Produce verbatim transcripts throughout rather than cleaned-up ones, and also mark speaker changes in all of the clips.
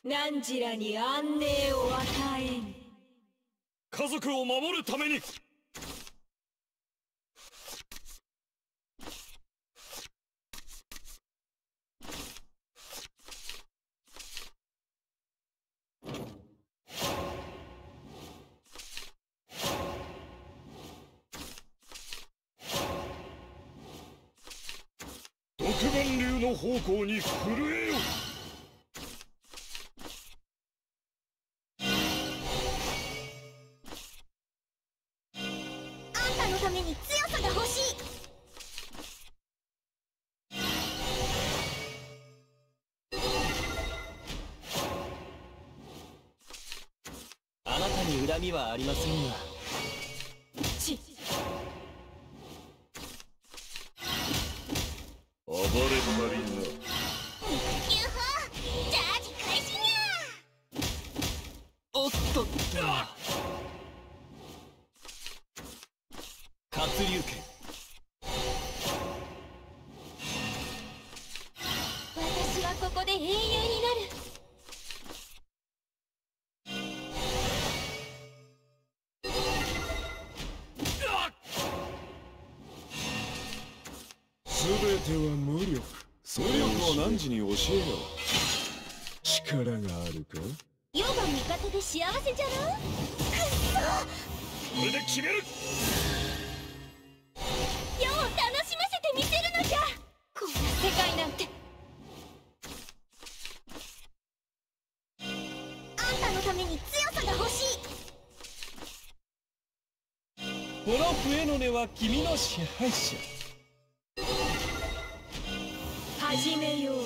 Speaker 1: 汝らに安寧を与えん。
Speaker 2: 家族を守るために。独眼竜の方向に震えよ。
Speaker 3: あんたのために強さが欲しい。
Speaker 4: あなたに恨みはありませんが。
Speaker 1: ち
Speaker 2: 暴れんなりな。
Speaker 3: ユッホー、ジャージ開始にゃ。
Speaker 4: おっとっと。活龍拳。
Speaker 3: 私はここで英雄になる。
Speaker 5: 全ては無力。
Speaker 2: 無力を何に教えよ。
Speaker 5: 力があるか。
Speaker 3: 世が味方で幸せじゃろ。くっ
Speaker 2: これで決める。
Speaker 3: そ、世を楽しませてみせるのじゃ。こんな世界なんて。あんたのために強さが欲しい。
Speaker 4: この笛の音は君の支配者。
Speaker 1: 始めよう。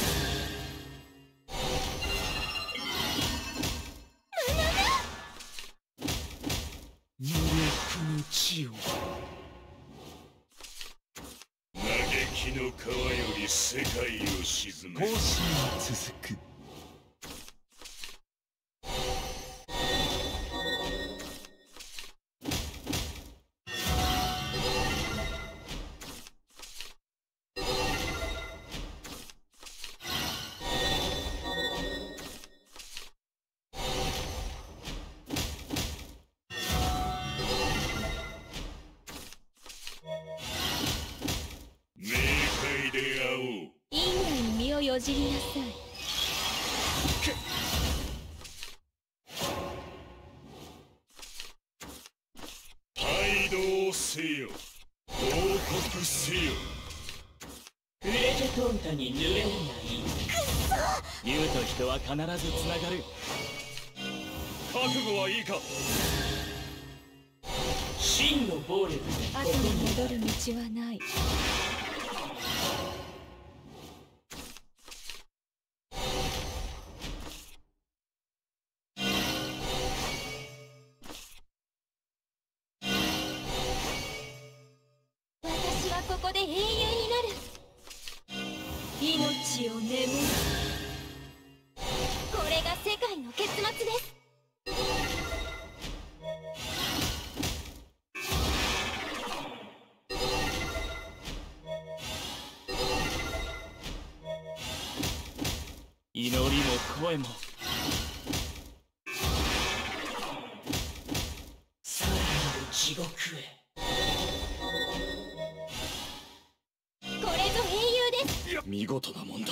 Speaker 5: 無力の地を。
Speaker 2: 嘆きの川より世界を沈め。
Speaker 4: 行進は続く。
Speaker 2: 冥界で会おう。
Speaker 3: 因果に身をよじりなさい。
Speaker 2: 帯同せよ。報告せよ。
Speaker 4: 触れてトンタに濡れるがいい。竜と人は必ずつながる。
Speaker 2: 覚悟はいいか。
Speaker 4: 真の暴力で
Speaker 3: 後に戻る道はない。私はここで英雄になる。
Speaker 1: 命を眠る。
Speaker 3: これが世界の結末です。
Speaker 4: 祈りも声もさらなる地獄へ。
Speaker 3: これぞ英雄です。
Speaker 2: いや、見事なもんだ。